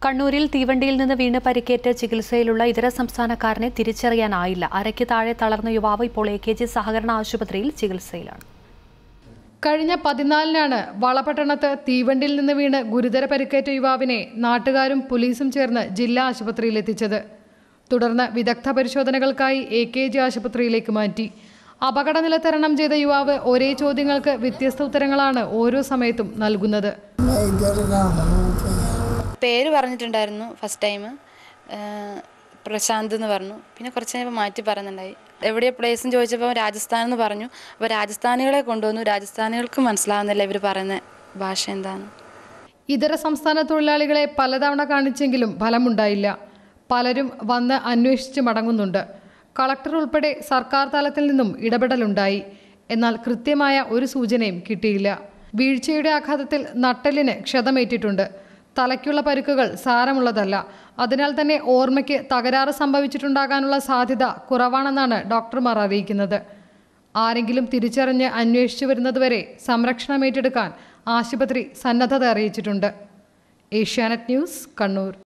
കണ്ണൂരിൽ തീവണ്ടിയിൽ നിന്ന് വീണ് പരിക്കേറ്റ് ചികിത്സയിലുള്ള ഇതര സംസ്ഥാനക്കാരനെ തിരിച്ചറിയാനായില്ല. അരയ്ക്ക് താഴെ തളർന്ന യുവാവ് ഇപ്പോൾ AKG സഹകരണ ആശുപത്രിയിൽ ചികിത്സയിലാണ്. കഴിഞ്ഞ 14-നാണ് വളപട്ടണത്ത് തീവണ്ടിയിൽ നിന്ന് വീണ് ഗുരുതര പരിക്കേറ്റ യുവാവിനെ നാട്ടുകാരും പോലീസും ചേർന്ന് ജില്ലാ ആശുപത്രിയിൽ എത്തിച്ചത്. തുടർന്ന് വിദഗ്ധ പരിശോധനകൾക്കായി AKG ആശുപത്രിയിലേക്ക് മാറ്റി. അപകടനില തരണം ചെയ്ത യുവാവ് ഒരേ ചോദ്യങ്ങൾക്ക് വ്യത്യസ്ത ഉത്തരങ്ങളാണ് ഓരോ സമയത്തും നൽകുന്നത്. പേര് പറഞ്ഞിട്ടുണ്ടായിരുന്നു ഫസ്റ്റ് ടൈം, പ്രശാന്ത് എന്ന് പറഞ്ഞു. പിന്നെ കുറച്ച് കഴിഞ്ഞപ്പോൾ മാറ്റി പറയുന്നുണ്ടായി. എവിടെയാണ് പ്ലേസും ചോദിച്ചപ്പോൾ രാജസ്ഥാൻ എന്ന് പറഞ്ഞു. അപ്പോൾ രാജസ്ഥാനികളെ കൊണ്ടുവന്നു. രാജസ്ഥാനികൾക്ക് മനസ്സിലാവുന്നില്ല ഇവർ പറയുന്ന ഭാഷ എന്താണ്. ഇതര സംസ്ഥാന തൊഴിലാളികളെ പലതവണ കാണിച്ചെങ്കിലും ഫലമുണ്ടായില്ല. പലരും വന്ന് അന്വേഷിച്ച് മടങ്ങുന്നുണ്ട്. കളക്ടർ ഉൾപ്പെടെ സർക്കാർ തലത്തിൽ നിന്നും ഇടപെടലുണ്ടായി. എന്നാൽ കൃത്യമായ ഒരു സൂചനയും കിട്ടിയില്ല. വീഴ്ചയുടെ ആഘാതത്തിൽ നട്ടെല്ലിന് ക്ഷതമേറ്റിട്ടുണ്ട്. തലയ്ക്കുള്ള പരുക്കുകൾ സാരമുള്ളതല്ല. അതിനാൽ തന്നെ ഓർമ്മയ്ക്ക് തകരാറ് സംഭവിച്ചിട്ടുണ്ടാകാനുള്ള സാധ്യത കുറവാണെന്നാണ് ഡോക്ടർമാർ അറിയിക്കുന്നത്. ആരെങ്കിലും തിരിച്ചറിഞ്ഞ് അന്വേഷിച്ചു വരുന്നതുവരെ സംരക്ഷണം ഏറ്റെടുക്കാൻ ആശുപത്രി സന്നദ്ധത അറിയിച്ചിട്ടുണ്ട്. Asianet news, Kannur.